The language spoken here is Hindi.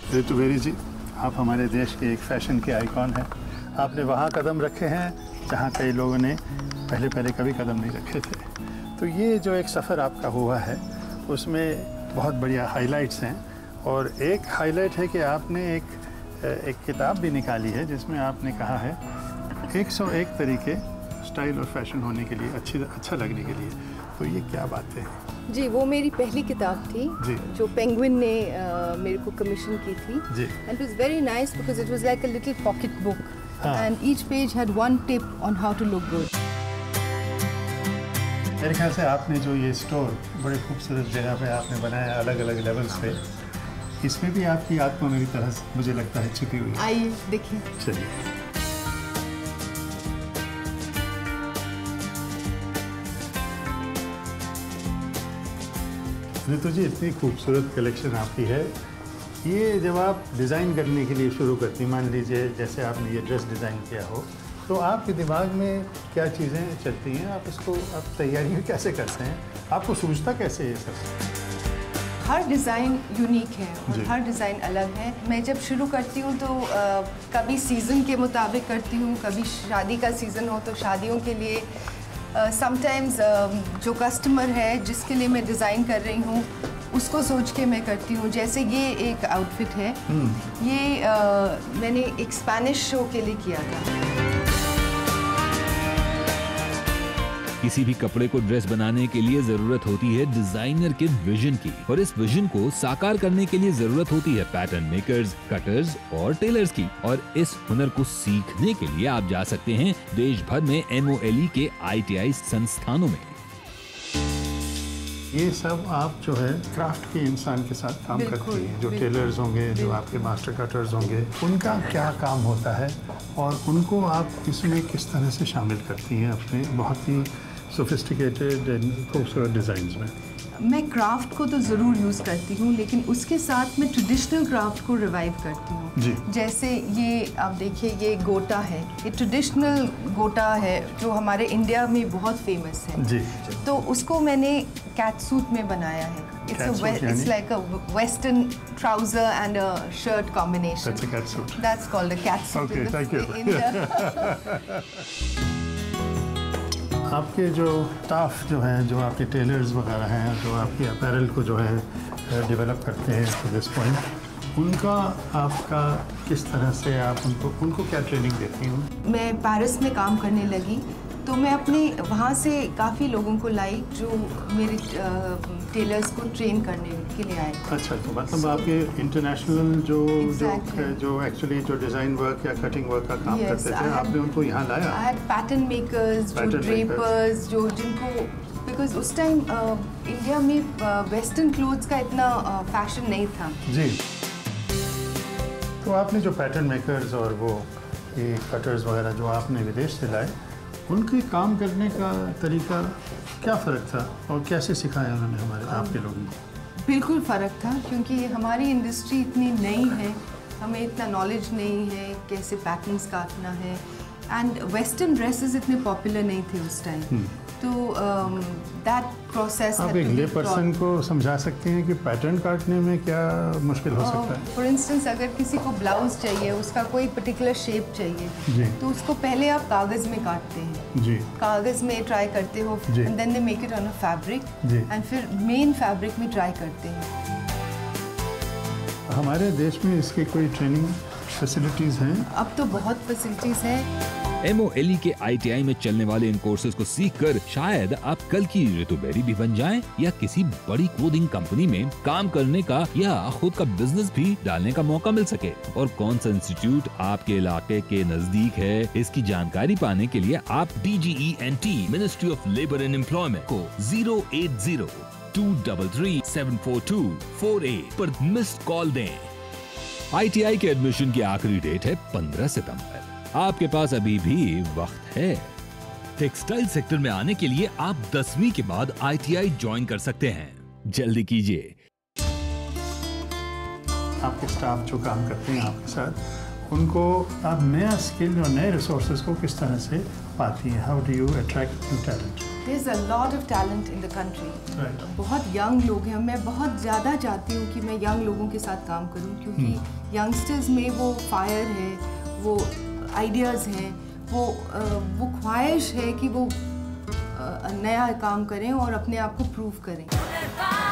रितु बेरी जी, आप हमारे देश के एक फैशन के आइकॉन हैं। आपने वहाँ कदम रखे हैं जहाँ कई लोगों ने पहले कभी कदम नहीं रखे थे। तो ये जो एक सफ़र आपका हुआ है उसमें बहुत बढ़िया हाइलाइट्स हैं, और एक हाइलाइट है कि आपने एक किताब भी निकाली है जिसमें आपने कहा है 101 तरीके स्टाइल और फैशन होने के लिए, अच्छा लगने के लिए। तो ये क्या बात है? जी, वो मेरी पहली किताब थी जो पेंगुइन ने मेरे को कमीशन की थी। And it was very nice because it was like a little pocket book and each page had one tip on how to look good. मेरे ख्याल से आपने जो ये स्टोर बड़े खूबसूरत जगह पे आपने बनाया, अलग अलग लेवल्स पे, इसमें भी आपकी आत्मा मेरी तरह से मुझे लगता है छिपी हुई है। आइए देखिए। चलिए। रितु जी, इतनी खूबसूरत कलेक्शन आपकी है। ये जब आप डिज़ाइन करने के लिए शुरू करती, मान लीजिए जैसे आपने ये ड्रेस डिज़ाइन किया हो, तो आपके दिमाग में क्या चीज़ें चलती हैं? आप तैयारी कैसे करते हैं? आपको सूझता कैसे ये सब? हर डिज़ाइन यूनिक है और हर डिज़ाइन अलग है। मैं जब शुरू करती हूँ तो कभी सीज़न के मुताबिक करती हूँ, कभी शादी का सीज़न हो तो शादियों के लिए, समटाइम्स जो कस्टमर है जिसके लिए मैं डिज़ाइन कर रही हूँ उसको सोच के मैं करती हूँ। जैसे ये एक आउटफिट है, ये मैंने एक स्पेनिश शो के लिए किया था। किसी भी कपड़े को ड्रेस बनाने के लिए जरूरत होती है डिजाइनर के विजन की, और इस विजन को साकार करने के लिए जरूरत होती है पैटर्न मेकर्स, कटर्स और टेलर्स की। और इस हुनर को सीखने के लिए आप जा सकते हैं देश भर में MOLE के ITI संस्थानों में। ये सब आप जो है क्राफ्ट के इंसान के साथ काम करती हैं, जो टेलर्स होंगे, जो आपके मास्टर कटर्स होंगे, उनका क्या काम होता है और उनको आप इसमें किस तरह से शामिल करती हैं अपने बहुत ही सोफिस्टिकेटेड एंड खूबसूरत डिज़ाइंस में? मैं क्राफ्ट को तो ज़रूर यूज़ करती हूँ, लेकिन उसके साथ मैं ट्रेडिशनल क्राफ्ट को रिवाइव करती हूँ। जैसे ये आप देखिए, ये गोटा है, ये ट्रेडिशनल गोटा है जो हमारे इंडिया में बहुत फेमस है। जी। तो उसको मैंने कैट सूट में बनाया है। It's like a western trouser and a shirt combination. That's a cat suit. That's called a cat suit. Okay, thank you. आपके जो स्टाफ जो हैं, जो आपके टेलर्स वगैरह हैं, जो आपके अपैरल को जो है डेवलप करते हैं टू दिस पॉइंट, उनका आपका किस तरह से आप उनको क्या ट्रेनिंग देती हूँ? मैं पेरिस में काम करने लगी तो मैं अपने वहाँ से काफ़ी लोगों को लाई जो मेरे टेलर्स को ट्रेन करने के लिए आए। अच्छा, तो मतलब आपके इंटरनेशनल जो एक्चुअली जो डिज़ाइन वर्क या कटिंग वर्क का काम करते थे, आपने उनको यहाँ लाया? आई हैड पैटर्न मेकर्स, जो ड्रेपर्स, जो जिनको, बिकॉज उस टाइम इंडिया में वेस्टर्न क्लोथ्स का इतना फैशन नहीं था। जी। तो आपने जो पैटर्न मेकर्स और वो ये कटर्स वगैरह जो आपने विदेश से लाए, उनके काम करने का तरीका क्या फ़र्क था और कैसे सिखाया उन्होंने आपके लोगों को? बिल्कुल फ़र्क था, क्योंकि हमारी इंडस्ट्री इतनी नई है, हमें इतना नॉलेज नहीं है कैसे पैटर्न्स काटना है, एंड वेस्टर्न ड्रेसेस इतने पॉपुलर नहीं थे उस टाइम। तो दैट प्रोसेस। आप एक ले पर्सन को समझा सकते हैं कि पैटर्न काटने में क्या मुश्किल हो सकता है? फॉर इंस्टेंस, अगर किसी को ब्लाउज चाहिए, उसका कोई पर्टिकुलर शेप चाहिए, तो उसको पहले आप कागज़ में काटते हैं। जी। कागज़ में ट्राई करते हो, and then they make it on a fabric, and फिर मेन फैब्रिक में ट्राई करते हैं। हमारे देश में इसकी कोई ट्रेनिंग फैसिलिटीज़ हैं? अब तो बहुत फैसिलिटीज़ हैं। MOLE के ITI में चलने वाले इन कोर्सेज को सीखकर शायद आप कल की रितु बेरी भी बन जाएं, या किसी बड़ी क्लोथिंग कंपनी में काम करने का या खुद का बिजनेस भी डालने का मौका मिल सके। और कौन सा इंस्टीट्यूट आपके इलाके के नजदीक है, इसकी जानकारी पाने के लिए आप DGENT ministry of labour and employment को 08023374248 पर मिस्ड कॉल दें। ITI के एडमिशन की आखिरी डेट है 15 सितंबर। आपके पास अभी भी वक्त है। टेक्सटाइल सेक्टर में आने के लिए आप 10वीं के बाद ITI ज्वाइन कर सकते हैं। जल्दी कीजिए। आपके स्टाफ जो काम करते हैं आपके साथ, उनको आप नया स्किल और नए रिसोर्सेज को किस तरह से पाती हैं? How do you attract new talent? There's a lot of talent in the country. Right. बहुत यंग लोग हैं, मैं बहुत ज़्यादा चाहती हूँ कि मैं यंग लोगों के साथ काम करूँ, क्योंकि यंगस्टर्स में वो फायर है, वो आइडियाज़ हैं, वो ख्वाहिश है कि वो नया काम करें और अपने आप को प्रूव करें।